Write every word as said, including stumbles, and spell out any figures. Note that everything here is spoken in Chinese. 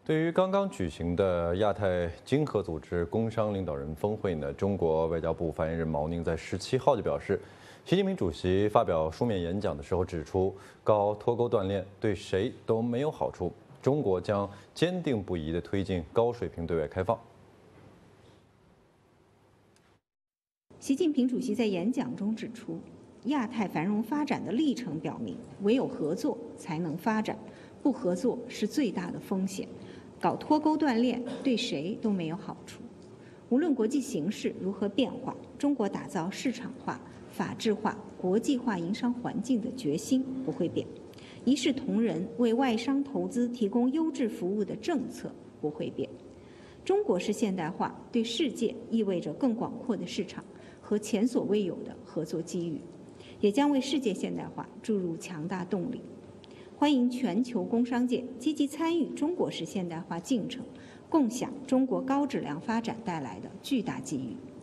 对于刚刚举行的亚太经合组织工商领导人峰会呢，中国外交部发言人毛宁在十七号就表示，习近平主席发表书面演讲的时候指出，搞脱钩断链对谁都没有好处，中国将坚定不移地推进高水平对外开放。 习近平主席在演讲中指出，亚太繁荣发展的历程表明，唯有合作才能发展，不合作是最大的风险。搞脱钩断链对谁都没有好处。无论国际形势如何变化，中国打造市场化、法治化、国际化营商环境的决心不会变，一视同仁为外商投资提供优质服务的政策不会变。中国式现代化对世界意味着更广阔的市场和前所未有的合作机遇，也将为世界现代化注入强大动力。欢迎全球工商界积极参与中国式现代化进程，共享中国高质量发展带来的巨大机遇。